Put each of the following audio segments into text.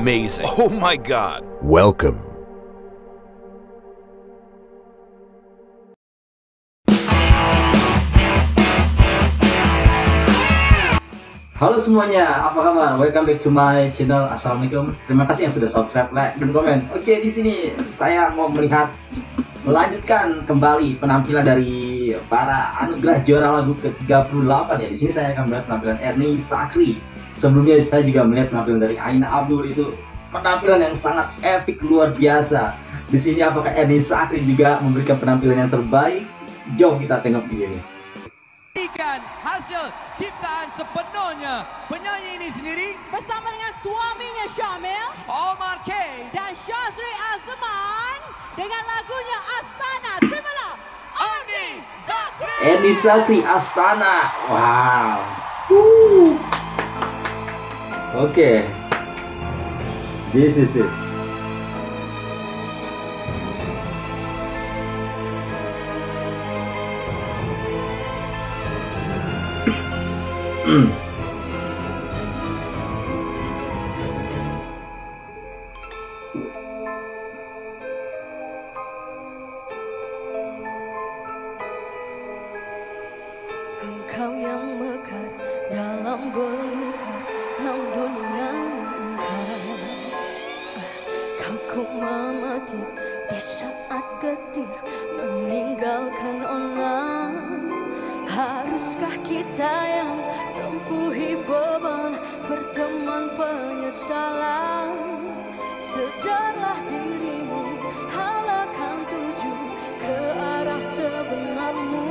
amazing. Oh my god. Welcome. Halo semuanya, apa kabar? Welcome back to my channel. Assalamualaikum. Terima kasih yang sudah subscribe, like, dan komen. Oke, di sini saya mau melanjutkan kembali penampilan dari para anugerah juara lagu ke-38 ya. Di sini saya akan melihat penampilan Ernie Zakri. Sebelumnya saya juga melihat penampilan dari Aina Abdul, itu penampilan yang sangat epic, luar biasa. Di sini apakah Ernie Zakri juga memberikan penampilan yang terbaik? Jom kita tengok video ini. Hasil ciptaan sepenuhnya penyanyi ini sendiri bersama dengan suaminya Syamil, Omar K dan Syazri Azman dengan lagunya Astana. Terimalah Ernie Zakri. Ernie Zakri, Astana. Wow. Oke. This is it. Engkau yang mekar dalam belukar nang dunia engkau. Kau ku memetik di saat getir meninggalkan orang. Haruskah kita yang tempuhi beban berteman penyesalan? Sedarlah dirimu, halakan tuju ke arah sebenarmu.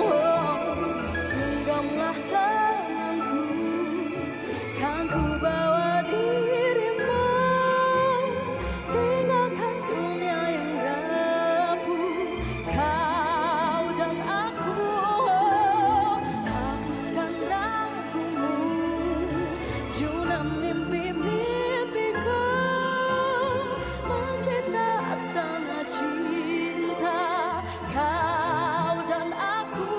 Genggamlah tanganku, kan ku bawa dirimu. Tinggalkan dunia yang rapuh, kau dan aku. Hapuskan ragumu, juna mimpi-mimpiku. Mencipta astana cinta, kau dan aku.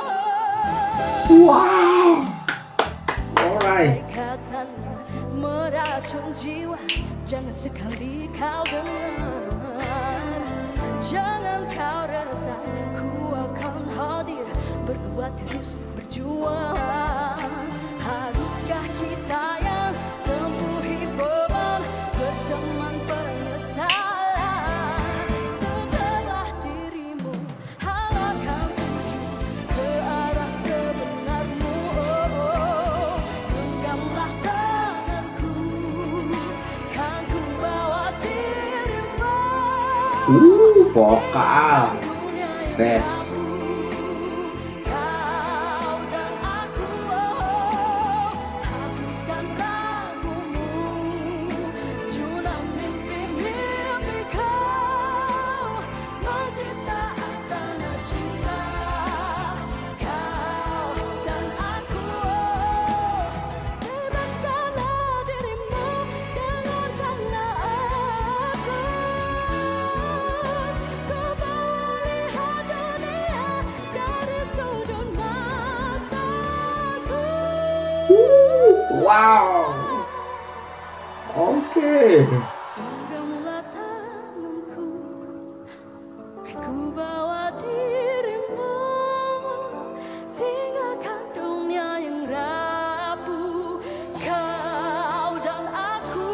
Wow. Alright. Katanya meracun jiwa, jangan sekali kau dengar. Jangan kau resah, ku akan hadir, berdua terus berjuang. Haruskah kita yang tempuhi beban berteman penyesalan? Setelah dirimu, halakan tuju ke arah sebenarmu. Genggamlah tanganku, kan ku bawa dirimu. Vokal. Best. Kau dan aku, hapuskan ragumu, juna mimpi-mimpiku. Mencipta astana cinta, kau dan aku. Bebaskanlah dirimu, dengarkanlah aku. Kau bawa lihat dunia dari sudut mataku. Wow. Oke. Genggamlah tanganku, kan ku bawa dirimu. Tinggalkan dunia yang rapuh, kau dan aku.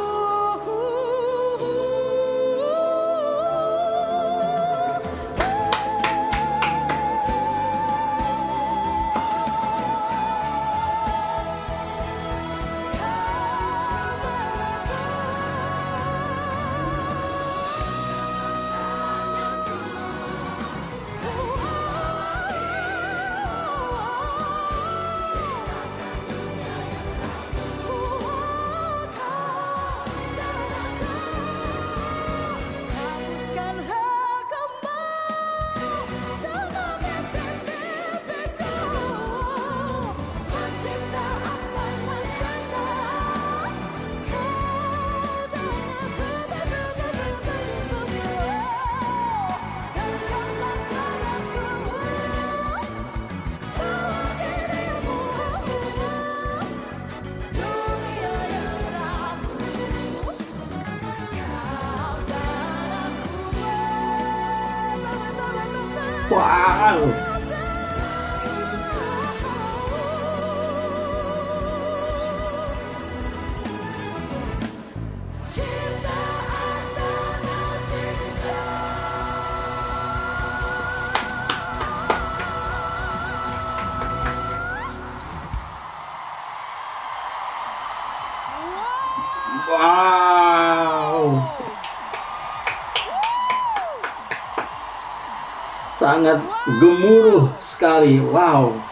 Wow. Wow. Sangat gemuruh sekali. Wow.